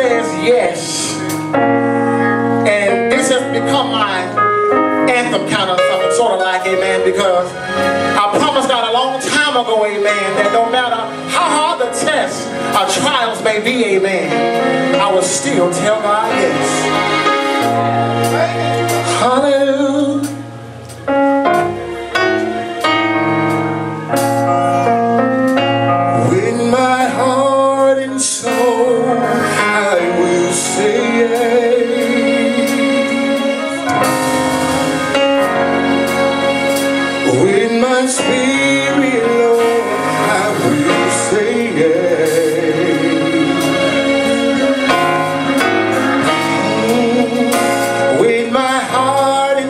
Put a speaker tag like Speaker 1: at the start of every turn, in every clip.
Speaker 1: says yes. And this has become my anthem, kind of something, sort of like, amen, because I promised God a long time ago, amen, that no matter how hard the tests or trials may be, amen, I will still tell God yes. Hallelujah. With my heart and soul, I will say yes. With my spirit, Lord, I will say yes. With my heart and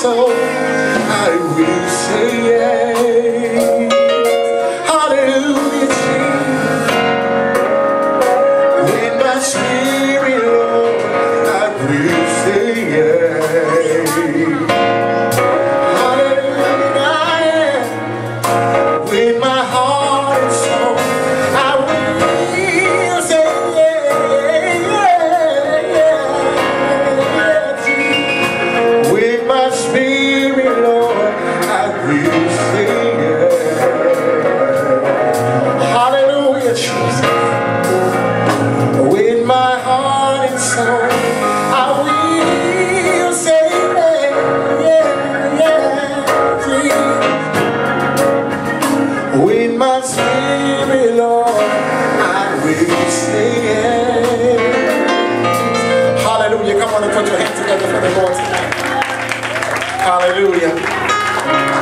Speaker 1: soul, I will say yes. Hallelujah, Jesus. With my spirit, Lord, I will say yes. Hallelujah, with my heart and soul, I will say yes. With my spirit, Lord, I will say yes. Hallelujah, Jesus. With my heart and soul, I will say yes. With my spirit, Lord, I will say yes. Hallelujah. Come on and put your hands together for the Lord tonight. Hallelujah.